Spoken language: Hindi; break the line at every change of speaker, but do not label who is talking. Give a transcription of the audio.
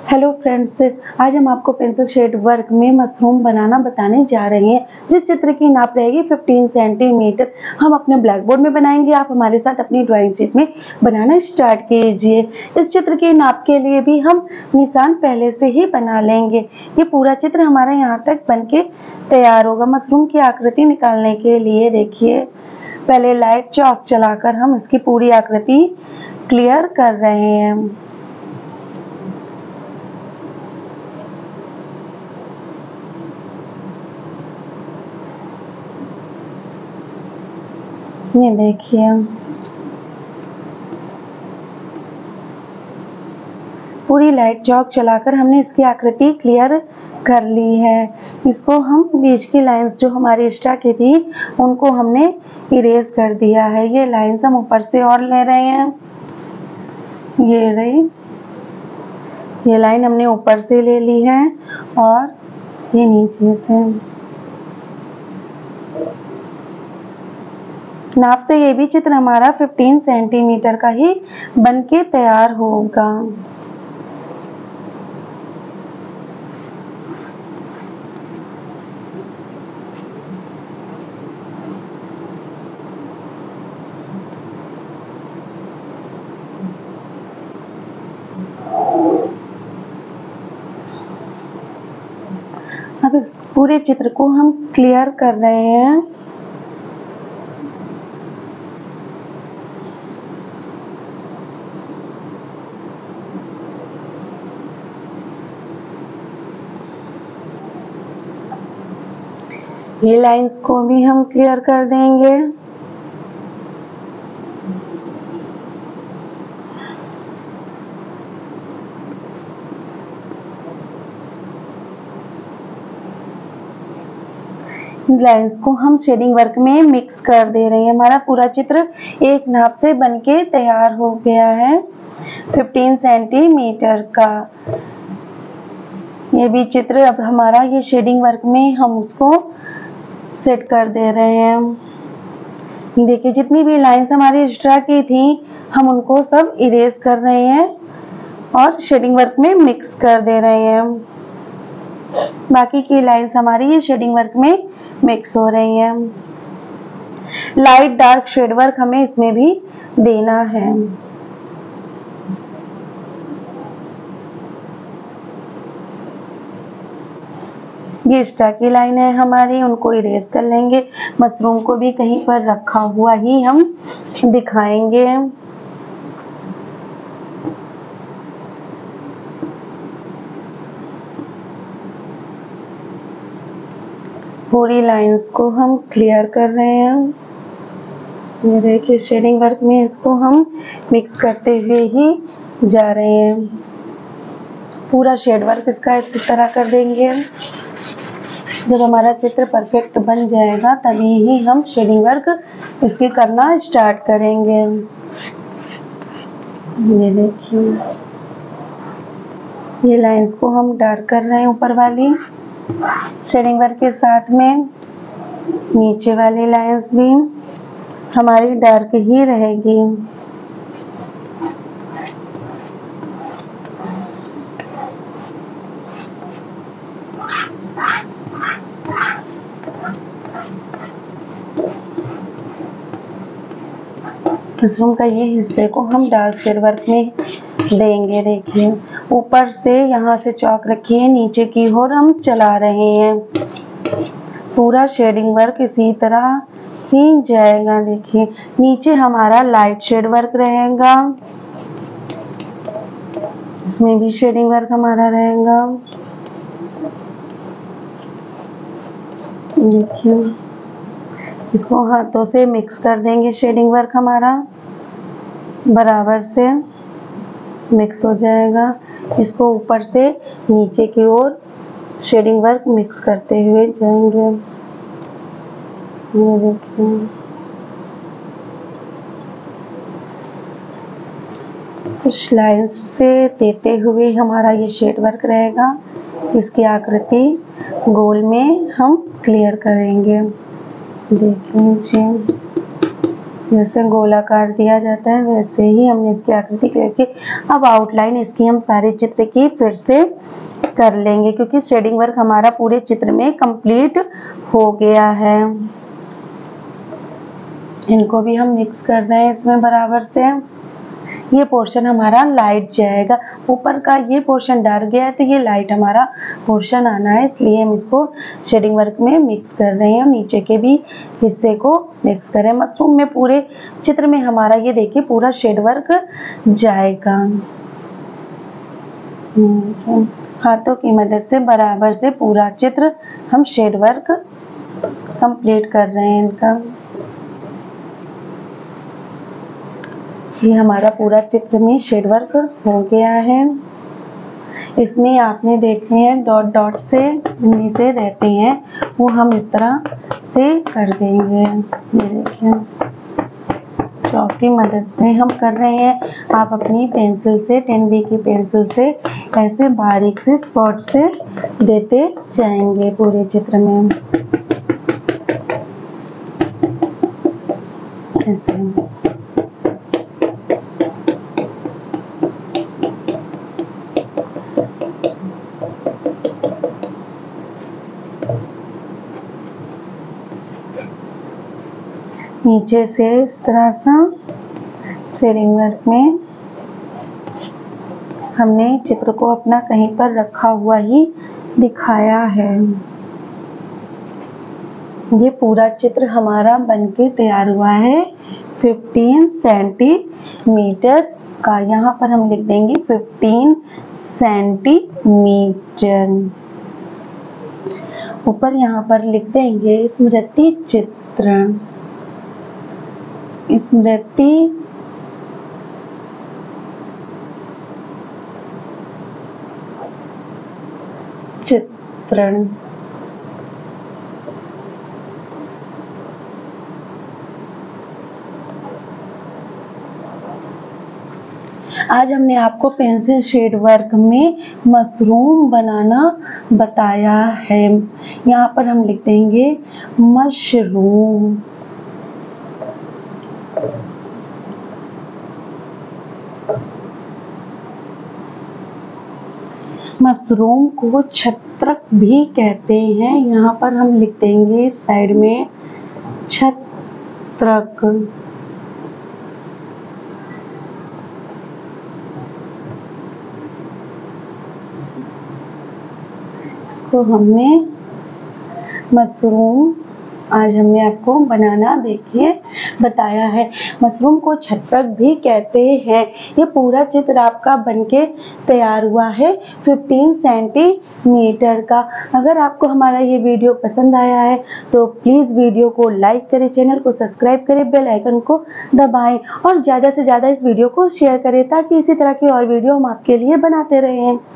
हेलो फ्रेंड्स, आज हम आपको पेंसिल शेड वर्क में मशरूम बनाना बताने जा रहे हैं। जिस चित्र की नाप रहेगी 15 सेंटीमीटर हम अपने ब्लैक बोर्ड में बनाएंगे। आप हमारे साथ अपनी ड्राइंग शीट में बनाना स्टार्ट कीजिए। इस चित्र के नाप के लिए भी हम निशान पहले से ही बना लेंगे। ये पूरा चित्र हमारा यहाँ तक बन के तैयार होगा। मशरूम की आकृति निकालने के लिए देखिए, पहले लाइट चौक चलाकर हम इसकी पूरी आकृति क्लियर कर रहे हैं। ये देखिए, पूरी लाइट चौक चलाकर हमने इसकी आकृति क्लियर कर ली है। इसको हम बीच की लाइंस जो हमारी एक्स्ट्रा की थी उनको हमने इरेज कर दिया है। ये लाइंस हम ऊपर से और ले रहे हैं। ये रही, ये लाइन हमने ऊपर से ले ली है और ये नीचे से। नाप से ये भी चित्र हमारा 15 सेंटीमीटर का ही बनके तैयार होगा। अब इस पूरे चित्र को हम क्लियर कर रहे हैं। ये लाइंस को भी हम क्लियर कर देंगे। लाइंस को हम शेडिंग वर्क में मिक्स कर दे रहे हैं। हमारा पूरा चित्र एक नाप से बनके तैयार हो गया है 15 सेंटीमीटर का। ये भी चित्र अब हमारा ये शेडिंग वर्क में हम उसको सेट कर दे रहे हैं। देखिए, जितनी भी लाइंस हमारी एक्स्ट्रा की थी हम उनको सब इरेज कर रहे हैं और शेडिंग वर्क में मिक्स कर दे रहे हैं। बाकी की लाइंस हमारी ये शेडिंग वर्क में मिक्स हो रही हैं। लाइट डार्क शेड वर्क हमें इसमें भी देना है। ये एक्स्ट्रा की लाइन है हमारी, उनको इरेज कर लेंगे। मशरूम को भी कहीं पर रखा हुआ ही हम दिखाएंगे। पूरी लाइंस को हम क्लियर कर रहे हैं। ये देखिए, शेडिंग वर्क में इसको हम मिक्स करते हुए ही जा रहे हैं। पूरा शेड वर्क इसका इसी तरह कर देंगे। जब हमारा चित्र परफेक्ट बन जाएगा तभी ही हम शेडिंग वर्क इसकी करना स्टार्ट करेंगे। ये देखिए, ये लाइंस को हम डार्क कर रहे हैं ऊपर वाली शेडिंग वर्क के साथ में। नीचे वाली लाइंस भी हमारी डार्क ही रहेगी। मशरूम का ये हिस्से को हम डार्क शेड वर्क में देंगे। देखिए, ऊपर से यहाँ से चौक रखिए, नीचे की ओर हम चला रहे हैं। पूरा शेडिंग वर्क इसी तरह ही जाएगा। देखिए, नीचे हमारा लाइट शेड वर्क रहेगा, इसमें भी शेडिंग वर्क हमारा रहेगा। देखिए, इसको हाथों से मिक्स कर देंगे। शेडिंग वर्क हमारा बराबर से मिक्स हो जाएगा। इसको ऊपर से नीचे की ओर शेडिंग वर्क मिक्स करते हुए जाएंगे। ये देखिए, कुछ लाइंस से देते हुए हमारा ये शेड वर्क रहेगा। इसकी आकृति गोल में हम क्लियर करेंगे। देखिए, जैसे गोलाकार दिया जाता है वैसे ही हमने इसकी आकृति करके अब आउटलाइन इसकी हम सारे चित्र की फिर से कर लेंगे, क्योंकि शेडिंग वर्क हमारा पूरे चित्र में कंप्लीट हो गया है। इनको भी हम मिक्स कर रहे हैं इसमें बराबर से। ये पोर्शन हमारा लाइट जाएगा, ऊपर का ये पोर्शन डार्क गया है तो ये लाइट हमारा पोर्शन आना है, इसलिए हम इसको शेडिंग वर्क में मिक्स कर रहे हैं और नीचे के भी हिस्से को मिक्स कर रहे हैं। मशरूम में पूरे चित्र में हमारा ये देखिए पूरा शेड वर्क जाएगा। हाथों की मदद से बराबर से पूरा चित्र हम शेड वर्क कंप्लीट कर रहे हैं इनका। ये हमारा पूरा चित्र में शेड वर्क हो गया है। इसमें आपने देखे हैं डॉट डॉट से नीचे रहते हैं, वो हम इस तरह से कर देंगे। ये देखिए चौक की मदद से हम कर रहे हैं। आप अपनी पेंसिल से 10B की पेंसिल से ऐसे बारीक से स्पॉट से देते जाएंगे पूरे चित्र में ऐसे। नीचे से इस तरह सा शेडिंग वर्क में हमने चित्र को अपना कहीं पर रखा हुआ ही दिखाया है। ये पूरा चित्र हमारा बनके तैयार हुआ है 15 सेंटीमीटर का। यहाँ पर हम लिख देंगे 15 सेंटीमीटर। ऊपर यहाँ पर लिख देंगे स्मृति चित्र। स्मृति चित्रण। आज हमने आपको पेंसिल शेड वर्क में मशरूम बनाना बताया है। यहाँ पर हम लिख देंगे मशरूम। मशरूम को छत्रक भी कहते हैं। यहाँ पर हम लिख देंगे साइड में छत्रक। इसको हमने मशरूम आज हमने आपको बनाना देखिए बताया है। मशरूम को छत्रक भी कहते हैं। ये पूरा चित्र आपका बनके तैयार हुआ है 15 सेंटीमीटर का। अगर आपको हमारा ये वीडियो पसंद आया है तो प्लीज़ वीडियो को लाइक करें, चैनल को सब्सक्राइब करें, बेल आइकन को दबाएं और ज़्यादा से ज़्यादा इस वीडियो को शेयर करें ताकि इसी तरह की और वीडियो हम आपके लिए बनाते रहें।